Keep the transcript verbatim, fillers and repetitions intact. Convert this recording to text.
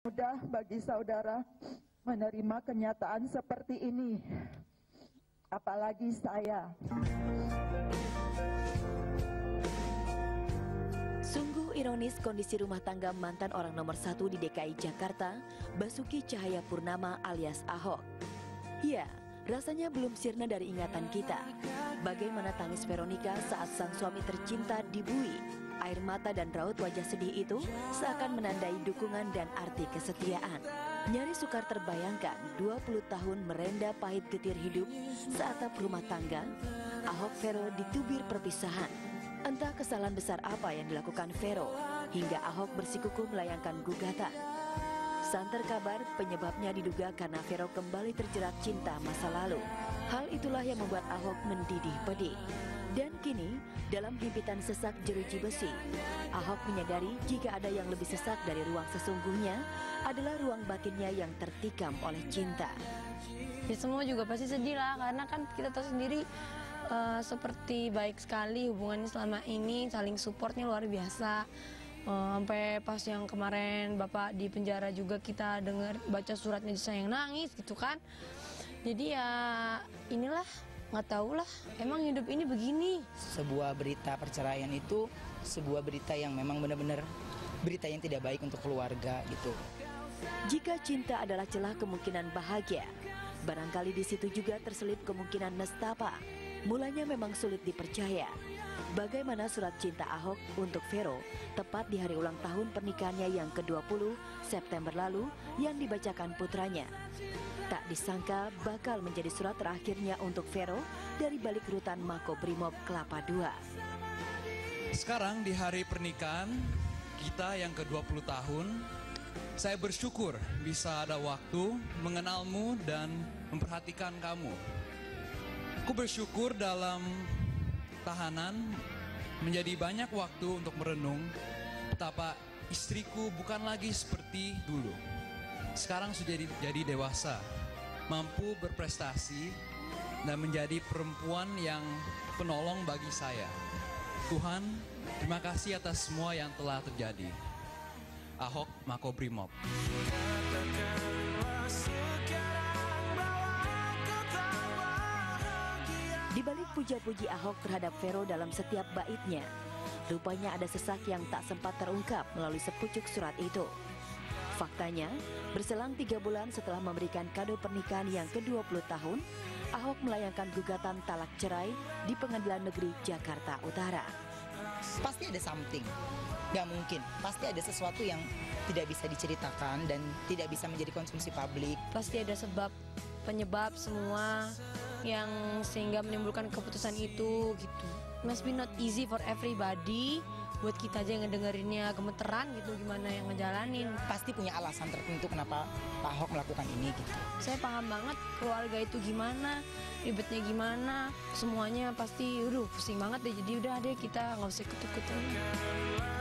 Mudah bagi saudara menerima kenyataan seperti ini, apalagi saya. Sungguh ironis kondisi rumah tangga mantan orang nomor satu di D K I Jakarta, Basuki Cahayapurnama alias Ahok. Ya, rasanya belum sirna dari ingatan kita. Bagaimana tangis Veronica saat sang suami tercinta dibui. Air mata dan raut wajah sedih itu seakan menandai dukungan dan arti kesetiaan. Nyaris sukar terbayangkan dua puluh tahun merenda pahit getir hidup seatap rumah tangga, Ahok Vero ditubir perpisahan. Entah kesalahan besar apa yang dilakukan Vero hingga Ahok bersikukuh melayangkan gugatan. Santer kabar penyebabnya diduga karena Vero kembali terjerat cinta masa lalu. Hal itulah yang membuat Ahok mendidih pedih. Dan kini, dalam himpitan sesak jeruji besi, Ahok menyadari jika ada yang lebih sesak dari ruang sesungguhnya adalah ruang batinnya yang tertikam oleh cinta. Ya semua juga pasti sedih lah, karena kan kita tahu sendiri uh, seperti baik sekali hubungannya selama ini, saling supportnya luar biasa. Uh, sampai pas yang kemarin Bapak di penjara juga kita dengar baca suratnya saya yang nangis gitu kan. Jadi ya inilah, nggak tahu lah, emang hidup ini begini. Sebuah berita perceraian itu sebuah berita yang memang benar-benar berita yang tidak baik untuk keluarga gitu. Jika cinta adalah celah kemungkinan bahagia, barangkali di situ juga terselip kemungkinan nestapa. Mulanya memang sulit dipercaya. Bagaimana surat cinta Ahok untuk Vero tepat di hari ulang tahun pernikahannya yang ke dua puluh September lalu yang dibacakan putranya. Tak disangka bakal menjadi surat terakhirnya untuk Vero dari balik rutan Makobrimob Kelapa dua. Sekarang di hari pernikahan kita yang ke dua puluh tahun, saya bersyukur bisa ada waktu mengenalmu dan memperhatikan kamu. Aku bersyukur dalam tahanan menjadi banyak waktu untuk merenung betapa istriku bukan lagi seperti dulu. Sekarang sudah jadi, jadi dewasa, mampu berprestasi dan menjadi perempuan yang penolong bagi saya. Tuhan, terima kasih atas semua yang telah terjadi. Ahok Makobrimob. Di balik puja-puji Ahok terhadap Vero dalam setiap baitnya, rupanya ada sesak yang tak sempat terungkap melalui sepucuk surat itu. Faktanya, berselang tiga bulan setelah memberikan kado pernikahan yang ke dua puluh tahun, Ahok melayangkan gugatan talak cerai di Pengadilan Negeri Jakarta Utara. Pasti ada something, nggak mungkin. Pasti ada sesuatu yang tidak bisa diceritakan dan tidak bisa menjadi konsumsi publik. Pasti ada sebab, penyebab semua yang sehingga menimbulkan keputusan itu gitu. Must be not easy for everybody. Buat kita aja yang ngedengerinnya gemeteran gitu, gimana yang ngejalanin. Pasti punya alasan tertentu kenapa Pak Ahok melakukan ini gitu. Saya paham banget keluarga itu gimana, ribetnya gimana, semuanya pasti udah pusing banget deh. Jadi udah deh kita nggak usah ikut-ikutan.